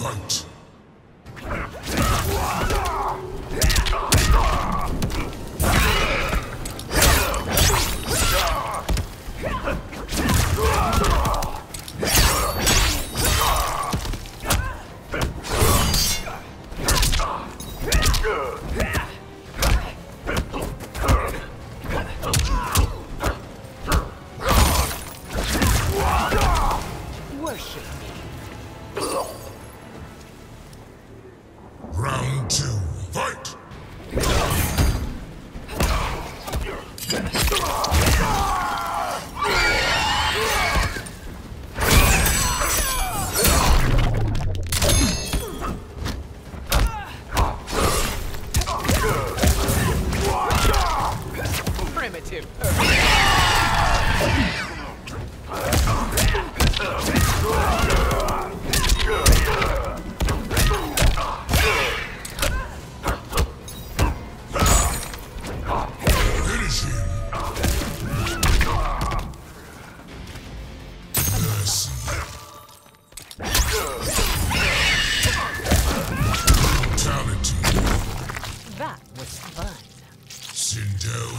Fight! Worship me. Round two, fight! Primitive. Finish him! Mercy. Brutality. That was fun. Sindel